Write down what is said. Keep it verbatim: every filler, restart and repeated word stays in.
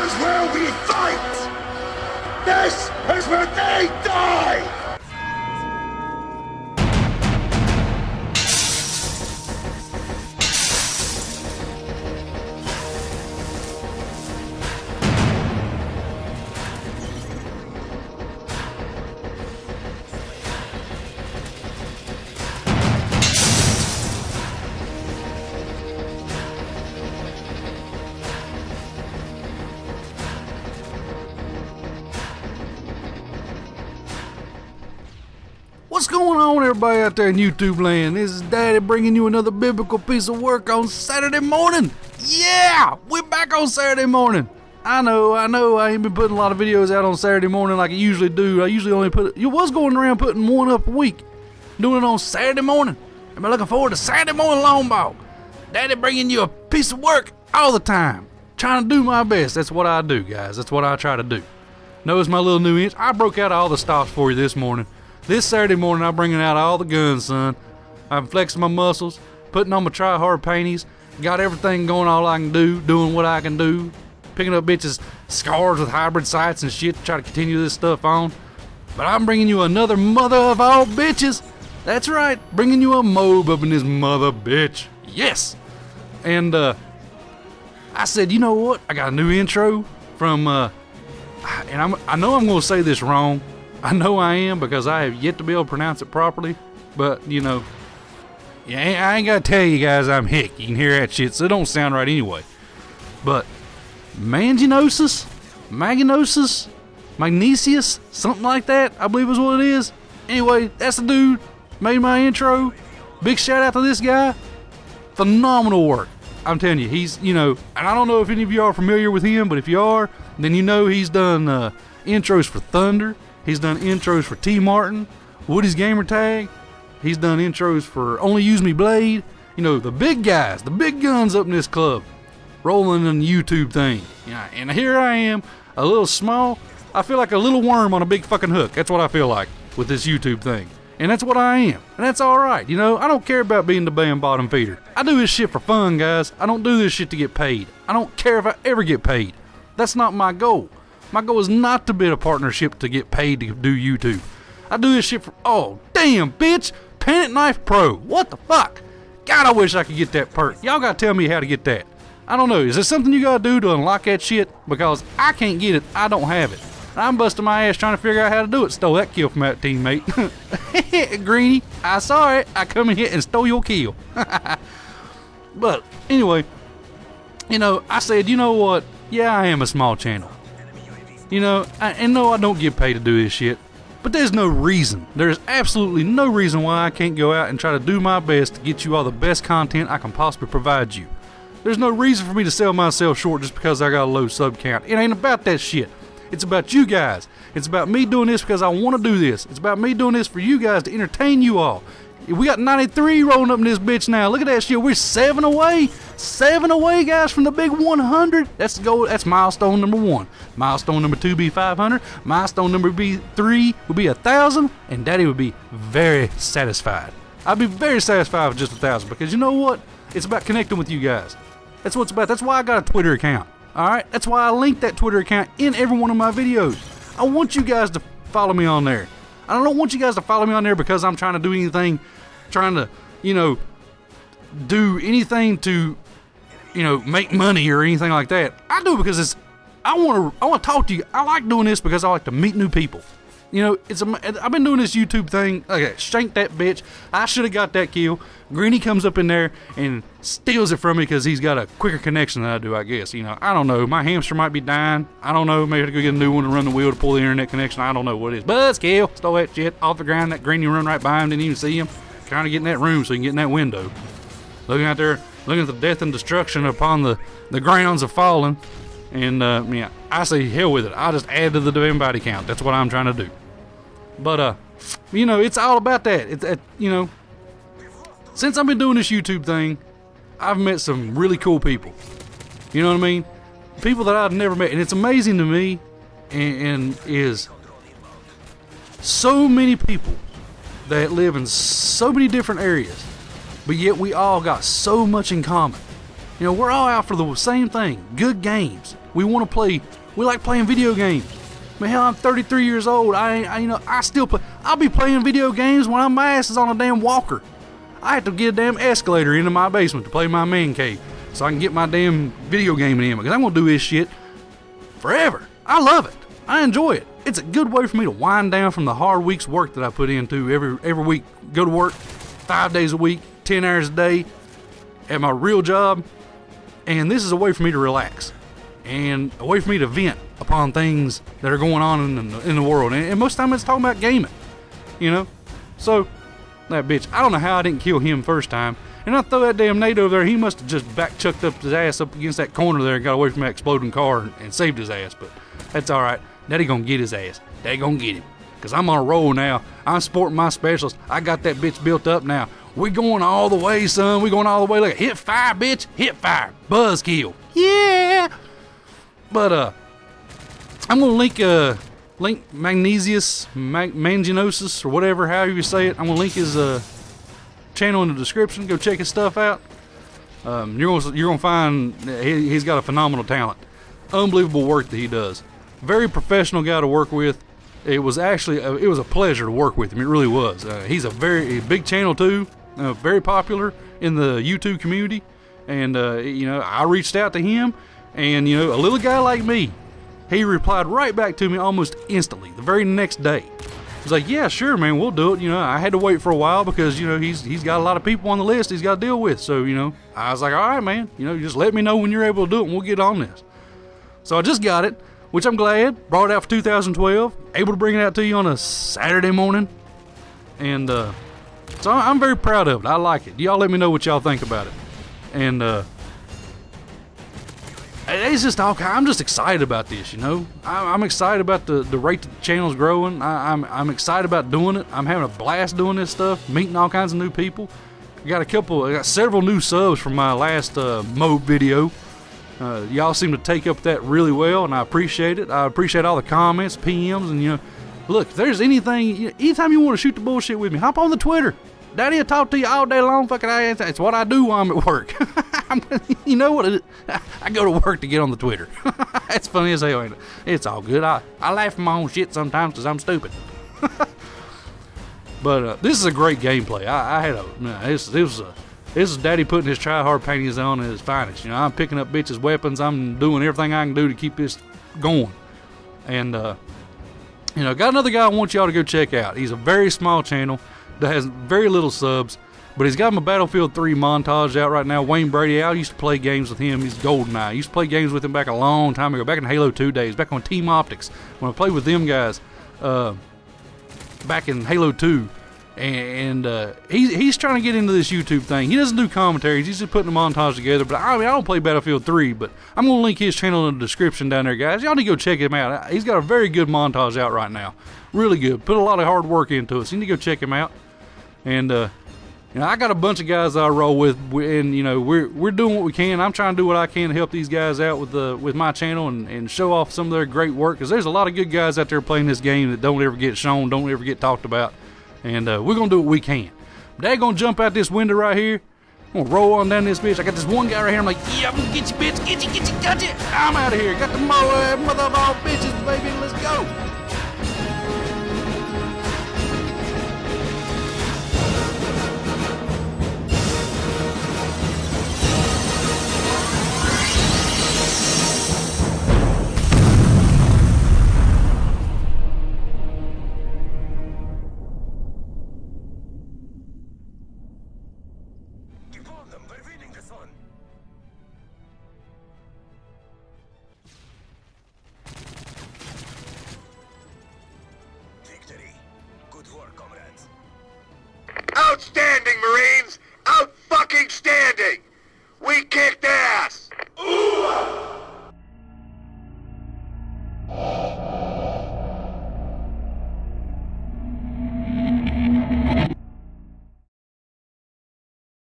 is where we fight! This is where they die! What's going on, everybody out there in YouTube land? This is Daddy bringing you another biblical piece of work on Saturday morning. Yeah, we're back on Saturday morning. I know, I know, I ain't been putting a lot of videos out on Saturday morning like I usually do. I usually only put, you was going around putting one up a week, doing it on Saturday morning. I've been looking forward to Saturday morning long ball. Daddy bringing you a piece of work all the time, trying to do my best. That's what I do, guys. That's what I try to do. Notice my little new inch. I broke out all the stops for you this morning. This Saturday morning, I'm bringing out all the guns, son. I'm flexing my muscles, putting on my try-hard panties, got everything going all I can do, doing what I can do, picking up bitches' scars with hybrid sights and shit to try to continue this stuff on. But I'm bringing you another mother of all bitches. That's right, bringing you a M O A B up in this mother bitch. Yes! And, uh, I said, you know what? I got a new intro from, uh, and I'm, I know I'm going to say this wrong. I know I am because I have yet to be able to pronounce it properly, but, you know, yeah, I ain't got to tell you guys I'm hick. You can hear that shit, so it don't sound right anyway. But, manginosis, magnosis, magnesius, something like that, I believe is what it is. Anyway, that's the dude, made my intro. Big shout out to this guy. Phenomenal work. I'm telling you, he's, you know, and I don't know if any of you are familiar with him, but if you are, then you know he's done uh, intros for Thunder. He's done intros for T Martin, Woody's Gamer Tag. He's done intros for Only Use Me Blade. You know, the big guys, the big guns up in this club, rolling in the YouTube thing. Yeah, and here I am, a little small. I feel like a little worm on a big fucking hook. That's what I feel like with this YouTube thing. And that's what I am. And that's alright, you know. I don't care about being the band bottom feeder. I do this shit for fun, guys. I don't do this shit to get paid. I don't care if I ever get paid. That's not my goal. My goal is not to build a partnership to get paid to do YouTube. I do this shit for, oh, damn, bitch. Panic Knife Pro. What the fuck? God, I wish I could get that perk. Y'all gotta tell me how to get that. I don't know. Is there something you gotta do to unlock that shit? Because I can't get it. I don't have it. I'm busting my ass trying to figure out how to do it. Stole that kill from that teammate. Greenie, I saw it. I come in here and stole your kill. But, anyway, you know, I said, you know what? Yeah, I am a small channel. You know, I, and no, I don't get paid to do this shit, but there's no reason. There's absolutely no reason why I can't go out and try to do my best to get you all the best content I can possibly provide you. There's no reason for me to sell myself short just because I got a low sub count. It ain't about that shit. It's about you guys. It's about me doing this because I want to do this. It's about me doing this for you guys to entertain you all. We got ninety-three rolling up in this bitch now. Look at that shit. We're seven away. Seven away, guys, from the big one hundred. That's the goal. That's milestone number one. Milestone number two be five hundred. Milestone number be three would be a thousand, and Daddy would be very satisfied. I'd be very satisfied with just a thousand because you know what? It's about connecting with you guys. That's what it's about. That's why I got a Twitter account. All right. That's why I linked that Twitter account in every one of my videos. I want you guys to follow me on there. I don't want you guys to follow me on there because I'm trying to do anything, trying to, you know, do anything to, you know, make money or anything like that. I do it because it's, I want to, I want to talk to you. I like doing this because I like to meet new people. You know, it's a, I've been doing this YouTube thing. Okay, shank that bitch. I should have got that kill. Greenie comes up in there and steals it from me because he's got a quicker connection than I do, I guess. You know, I don't know. My hamster might be dying. I don't know. Maybe I have to go get a new one and run the wheel to pull the internet connection. I don't know what it is. Buzzkill. Stole that shit off the ground. That Greenie run right by him. Didn't even see him. Trying to get in that room so he can get in that window. Looking out there, looking at the death and destruction upon the, the grounds of fallen. And, uh, yeah, I say hell with it. I'll just add to the damn body count. That's what I'm trying to do. But, uh, you know, it's all about that. It's, it, you know, since I've been doing this YouTube thing, I've met some really cool people. You know what I mean? People that I've never met. And it's amazing to me and, and is so many people that live in so many different areas, but yet we all got so much in common. You know, we're all out for the same thing, good games. We want to play, we like playing video games. I mean, hell, I'm thirty-three years old. I, I, you know, I still play. I'll be playing video games when I'm, my ass is on a damn walker. I have to get a damn escalator into my basement to play my man cave so I can get my damn video gaming in, because I'm gonna do this shit forever. I love it. I enjoy it. It's a good way for me to wind down from the hard week's work that I put into every every week. Go to work five days a week, ten hours a day at my real job, and this is a way for me to relax and a way for me to vent upon things that are going on in the, in the world. And, and most of the time it's talking about gaming, you know. So that bitch, I don't know how I didn't kill him first time. And I throw that damn Nate over there, he must have just back chucked up his ass up against that corner there and got away from that exploding car and, and saved his ass. But that's alright. Daddy gonna get his ass. Daddy gonna get him. Because I'm on a roll now. I'm sporting my specialist. I got that bitch built up now. We going all the way, son. We going all the way. Look, hit fire, bitch. Hit fire. Buzzkill. Yeah. But, uh, I'm gonna link, uh, link Magnesius, Mag Manginosis, or whatever, however you say it. I'm gonna link his, uh, channel in the description. Go check his stuff out. Um, you're gonna, you're gonna find he, he's got a phenomenal talent. Unbelievable work that he does. Very professional guy to work with. It was actually a, it was a pleasure to work with him. It really was. Uh, he's a very a big channel too. Uh, very popular in the YouTube community. And uh, you know, I reached out to him, and you know, a little guy like me, he replied right back to me almost instantly. The very next day, he was like, "Yeah, sure, man, we'll do it." You know, I had to wait for a while because you know he's he's got a lot of people on the list he's got to deal with. So you know, I was like, "All right, man. You know, just let me know when you're able to do it, and we'll get on this." So I just got it, which I'm glad. Brought it out for two thousand twelve. Able to bring it out to you on a Saturday morning. And uh, so I'm very proud of it. I like it. Y'all let me know what y'all think about it. And uh, it's just all kind. I'm just excited about this, you know. I'm excited about the, the rate that the channel's growing. I, I'm, I'm excited about doing it. I'm having a blast doing this stuff, meeting all kinds of new people. I got a couple, I got several new subs from my last uh, M O A B video. Uh, y'all seem to take up that really well, and I appreciate it. I appreciate all the comments, P Ms, and you know, look, if there's anything, anytime you want to shoot the bullshit with me, hop on the Twitter. Daddy will talk to you all day long. Fucking, it's what I do while I'm at work. You know what? I go to work to get on the Twitter. It's funny as hell, ain't it? It's all good. I, I laugh at my own shit sometimes because I'm stupid. But uh, this is a great gameplay. I, I had a, this, this was a, This is Daddy putting his try-hard panties on at his finest. You know, I'm picking up bitches' weapons. I'm doing everything I can do to keep this going. And, uh, you know, got another guy I want y'all to go check out. He's a very small channel that has very little subs, but he's got my Battlefield three montage out right now. Wayne Brady, I used to play games with him. He's GoldenEye. I used to play games with him back a long time ago, back in Halo two days, back on Team Optics, when I played with them guys uh, back in Halo two. And uh, he's, he's trying to get into this YouTube thing. He doesn't do commentaries. He's just putting a montage together. But I mean, I don't play Battlefield three, but I'm going to link his channel in the description down there, guys. Y'all need to go check him out. He's got a very good montage out right now. Really good. Put a lot of hard work into it. So you need to go check him out. And uh, you know, I got a bunch of guys I roll with, and you know, we're we're doing what we can. I'm trying to do what I can to help these guys out with the with my channel and, and show off some of their great work. Because there's a lot of good guys out there playing this game that don't ever get shown, don't ever get talked about. And uh, we're going to do what we can. Dad going to jump out this window right here. I'm going to roll on down this bitch. I got this one guy right here. I'm like, yeah, I'm going to get you, bitch. Get you, get you, got you. I'm out of here. Got the M O A B, mother of all bitches, baby. Let's go.